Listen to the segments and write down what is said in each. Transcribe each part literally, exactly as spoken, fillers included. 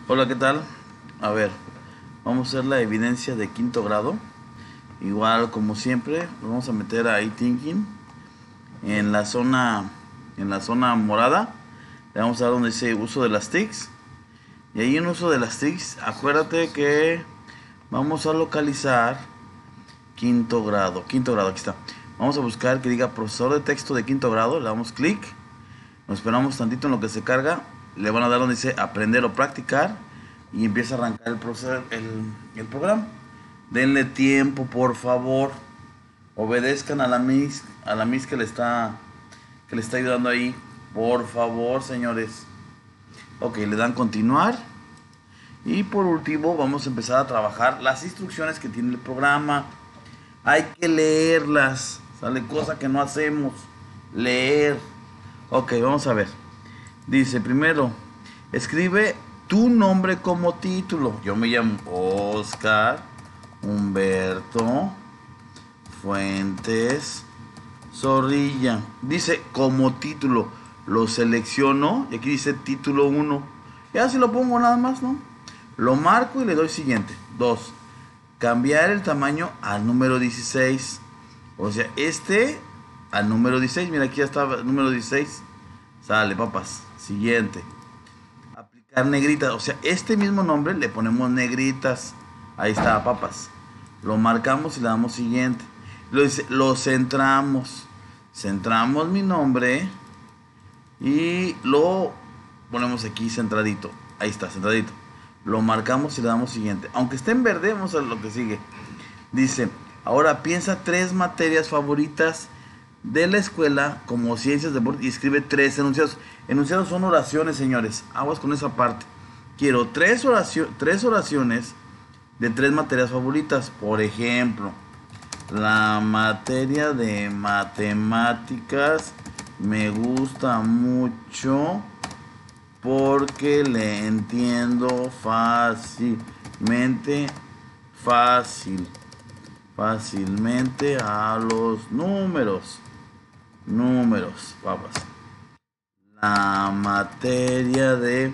Hola, ¿qué tal? A ver, vamos a hacer la evidencia de quinto grado. Igual, como siempre, nos vamos a meter a iThinking en la zona, en la zona morada. Le vamos a dar donde dice uso de las TICs. Y ahí en uso de las TICs, acuérdate que vamos a localizar quinto grado. Quinto grado, aquí está. Vamos a buscar que diga profesor de texto de quinto grado. Le damos clic. Nos esperamos tantito en lo que se carga. Le van a dar donde dice aprender o practicar. Y empieza a arrancar el, proceso, el, el programa. Denle tiempo, por favor. Obedezcan a la Miss, a la Miss que le está que le está ayudando ahí. Por favor, señores. Ok, le dan continuar. Y por último, vamos a empezar a trabajar las instrucciones que tiene el programa. Hay que leerlas. Sale cosa que no hacemos. Leer. Ok, vamos a ver. Dice primero, escribe tu nombre como título. Yo me llamo Oscar Humberto Fuentes Zorrilla. Dice como título. Lo selecciono y aquí dice título uno. Y así lo pongo nada más, ¿no? Lo marco y le doy siguiente. dos. Cambiar el tamaño al número dieciséis. O sea, este al número dieciséis. Mira, aquí ya está el número dieciséis. Sale, papas. Siguiente. Aplicar negritas. O sea, este mismo nombre le ponemos negritas. Ahí está, papas. Lo marcamos y le damos siguiente. Lo dice, lo centramos. Centramos mi nombre. Y lo ponemos aquí centradito. Ahí está, centradito. Lo marcamos y le damos siguiente. Aunque esté en verde, vamos a lo que sigue. Dice, ahora piensa tres materias favoritas de la escuela como ciencias de deporte y escribe tres enunciados. Enunciados son oraciones, señores. Aguas con esa parte. Quiero tres, oracio tres oraciones de tres materias favoritas. Por ejemplo, la materia de matemáticas me gusta mucho porque le entiendo fácilmente, fácil, fácilmente a los números. Números, papas. La materia de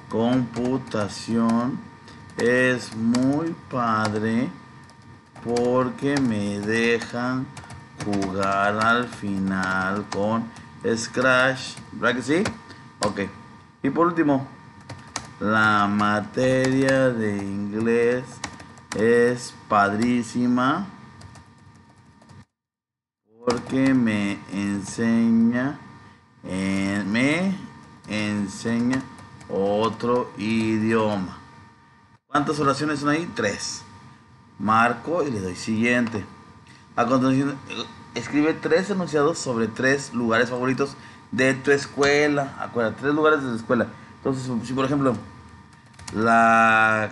computación es muy padre porque me dejan jugar al final con Scratch. ¿Verdad que sí? Ok. Y por último, la materia de inglés es padrísima porque me enseña, eh, me enseña otro idioma. ¿Cuántas oraciones son ahí? Tres. Marco y le doy siguiente. A continuación, escribe tres enunciados sobre tres lugares favoritos de tu escuela. Acuérdate, tres lugares de tu escuela. Entonces, si por ejemplo, la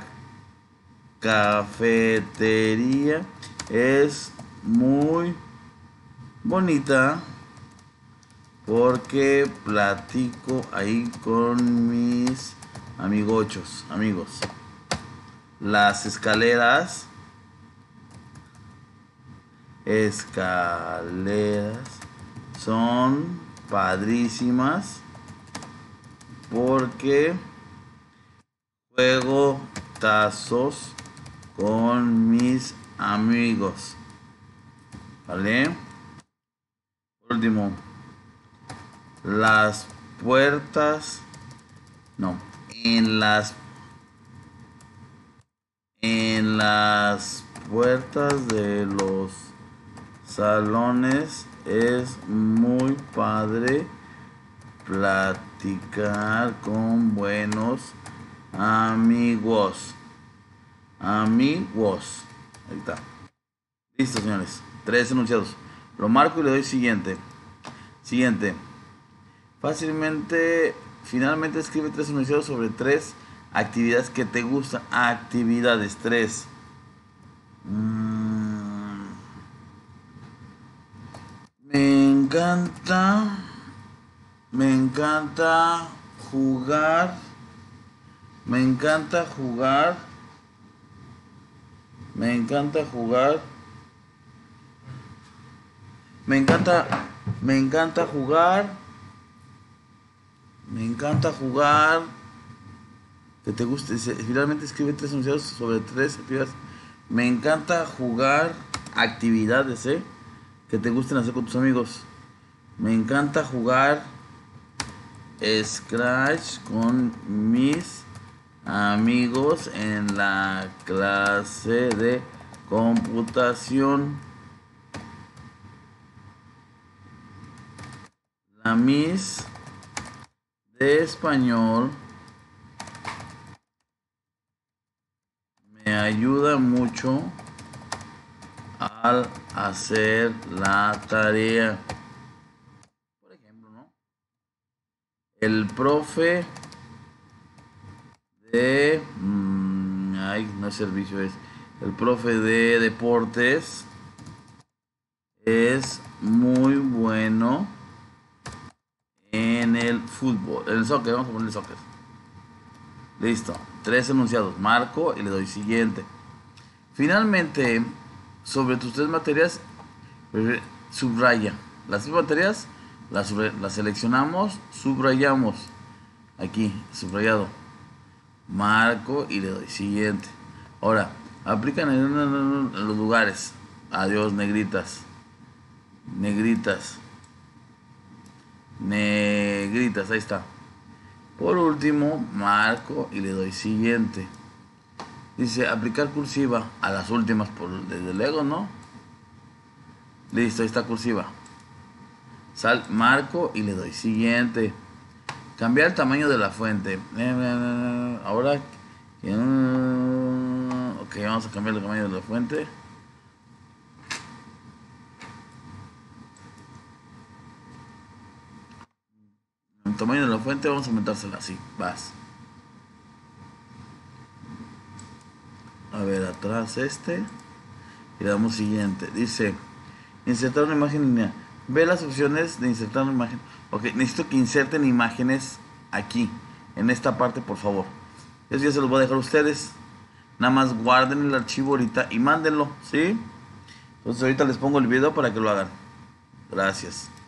cafetería es muy bonita porque platico ahí con mis amigochos, amigos. Las escaleras, escaleras son padrísimas porque juego tazos con mis amigos. ¿Vale? Por último, las puertas, no, en las en las puertas de los salones es muy padre platicar con buenos amigos. Amigos. Ahí está. Listo, señores. Tres enunciados. Lo marco y le doy siguiente. Siguiente. Fácilmente, finalmente escribe tres enunciados sobre tres actividades que te gustan. Actividades tres. Mm, me encanta. Me encanta jugar. Me encanta jugar. Me encanta jugar. Me encanta. Me encanta jugar. Me encanta jugar que te guste. Dice, finalmente escribe tres enunciados sobre tres actividades. Me encanta jugar actividades, ¿eh? Que te gusten hacer con tus amigos. Me encanta jugar Scratch con mis amigos en la clase de computación. La Miss de español me ayuda mucho al hacer la tarea. Por ejemplo, ¿no? El profe de... Mmm, ay, no es servicio, es... El profe de deportes es muy bueno en el fútbol, en el soccer, vamos a poner el soccer. Listo, tres enunciados, marco y le doy siguiente. Finalmente, sobre tus tres materias, subraya. Las tres materias las, las seleccionamos, subrayamos. Aquí, subrayado. Marco y le doy siguiente. Ahora, aplican en, en, en los lugares. Adiós, negritas. Negritas. Negritas, ahí está. Por último, marco y le doy siguiente. Dice aplicar cursiva a las últimas por desde luego, ¿no? Listo, ahí está cursiva. Sal, marco y le doy siguiente. Cambiar el tamaño de la fuente. Ahora, ok, vamos a cambiar el tamaño de la fuente. El tamaño de la fuente vamos a aumentársela así, vas. A ver, atrás este. Y le damos siguiente. Dice, insertar una imagen lineal. Ve las opciones de insertar una imagen. Ok, necesito que inserten imágenes aquí, en esta parte, por favor. Eso ya se los voy a dejar a ustedes. Nada más guarden el archivo ahorita y mándenlo, ¿sí? Entonces ahorita les pongo el video para que lo hagan. Gracias.